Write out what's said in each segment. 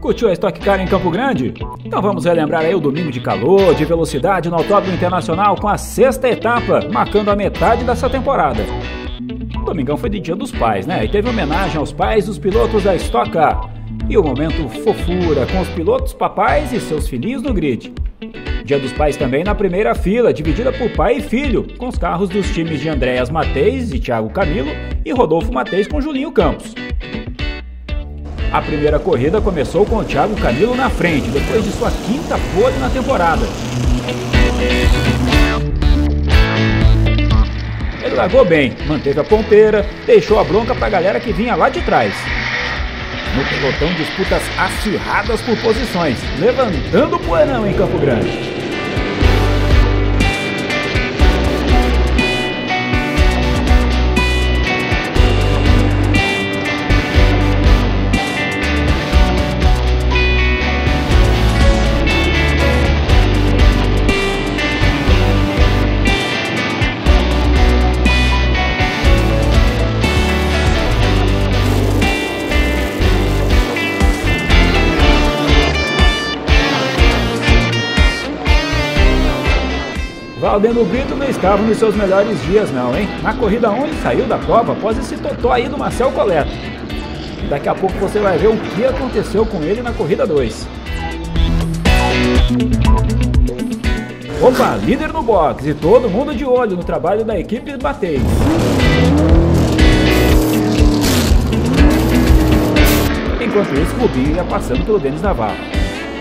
Curtiu a Stock Car em Campo Grande? Então vamos relembrar aí o domingo de calor, de velocidade no Autódromo Internacional com a 6ª etapa, marcando a metade dessa temporada. O domingão foi de Dia dos Pais, né? E teve homenagem aos pais dos pilotos da Stock Car. E o momento fofura com os pilotos papais e seus filhinhos no grid. Dia dos Pais também na primeira fila, dividida por pai e filho, com os carros dos times de Andréas Matheus e Thiago Camilo e Rodolfo Matheus com Julinho Campos. A primeira corrida começou com o Thiago Camilo na frente, depois de sua 5ª pole na temporada. Ele largou bem, manteve a ponteira, deixou a bronca para a galera que vinha lá de trás. No pelotão, disputas acirradas por posições, levantando o poeirão em Campo Grande. Valdeno Brito não estava nos seus melhores dias não, hein? Na corrida 1 ele saiu da prova após esse totó aí do Marcel Colletto. E daqui a pouco você vai ver o que aconteceu com ele na corrida 2. Opa, líder no box e todo mundo de olho no trabalho da equipe Matheus. Enquanto isso, o Rubinho ia passando pelo Denis Navarro.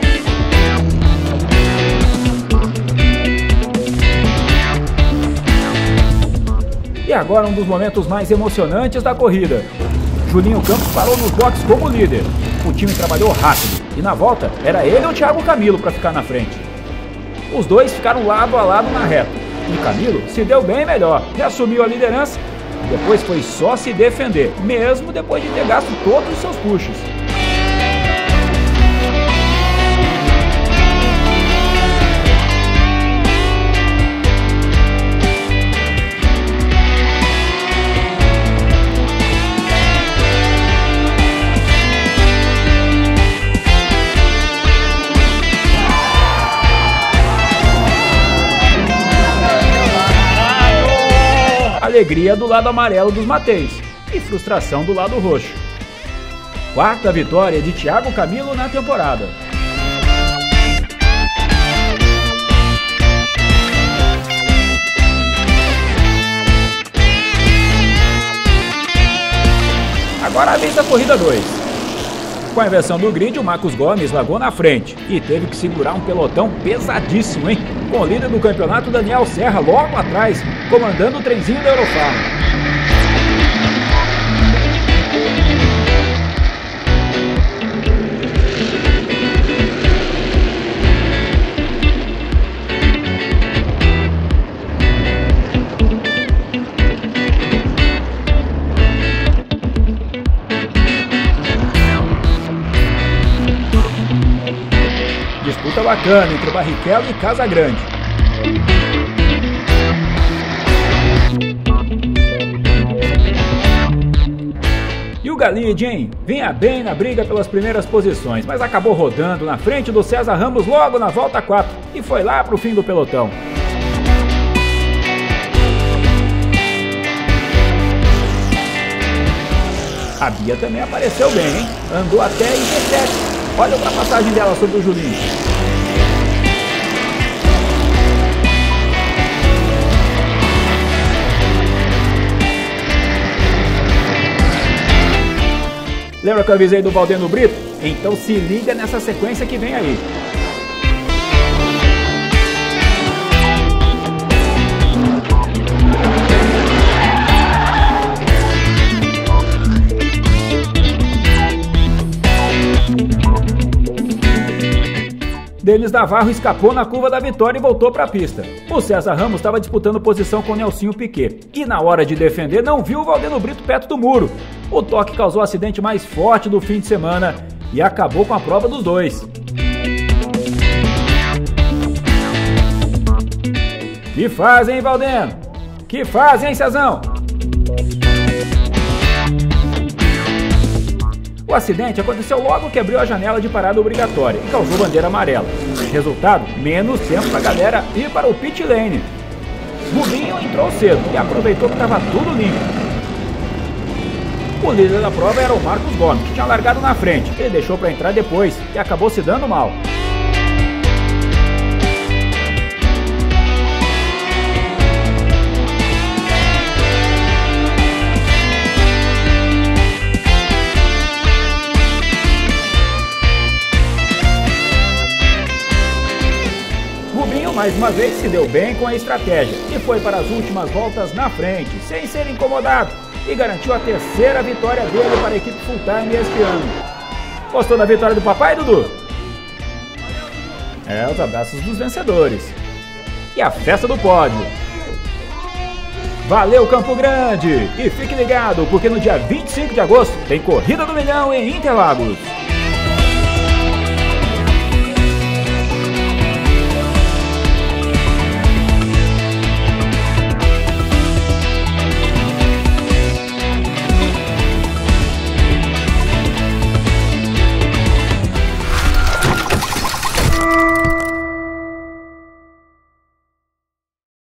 E agora um dos momentos mais emocionantes da corrida. Julinho Campos parou nos boxes como líder. O time trabalhou rápido e na volta era ele ou o Thiago Camilo para ficar na frente. Os dois ficaram lado a lado na reta. E Camilo se deu bem melhor, reassumiu a liderança e depois foi só se defender, mesmo depois de ter gasto todos os seus puxos. Alegria do lado amarelo dos Matheus e frustração do lado roxo. 4ª vitória de Thiago Camilo na temporada. Agora a vez da corrida 2. Com a inversão do grid, o Marcos Gomes largou na frente e teve que segurar um pelotão pesadíssimo, hein? Com o líder do campeonato, Daniel Serra, logo atrás, comandando o trenzinho da Eurofarma. Disputa bacana entre Barrichello e Casagrande. E o Galide, hein? Vinha bem na briga pelas primeiras posições, mas acabou rodando na frente do César Ramos logo na volta 4 e foi lá pro fim do pelotão. A Bia também apareceu bem, hein? Andou até I17. Olha a ultrapassagem dela sobre o Julinho. Lembra que eu avisei do Valdeno Brito? Então se liga nessa sequência que vem aí. Denis Navarro escapou na curva da vitória e voltou para a pista. O César Ramos estava disputando posição com Nelsinho Piquet e na hora de defender não viu o Valdeno Brito perto do muro. O toque causou o acidente mais forte do fim de semana e acabou com a prova dos dois. Que fase, hein, Valdeno? Que fase, hein, Cezão? O acidente aconteceu logo que abriu a janela de parada obrigatória e causou bandeira amarela. Resultado, menos tempo para a galera ir para o pit lane. Rubinho entrou cedo e aproveitou que estava tudo limpo. O líder da prova era o Marcos Gomes, que tinha largado na frente. Ele deixou para entrar depois e acabou se dando mal. Rubinho mais uma vez se deu bem com a estratégia e foi para as últimas voltas na frente, sem ser incomodado, e garantiu a terceira vitória dele para a equipe Full Time este ano. Gostou da vitória do papai, Dudu? Os abraços dos vencedores. E a festa do pódio. Valeu, Campo Grande! E fique ligado, porque no dia 25 de agosto tem Corrida do Milhão em Interlagos.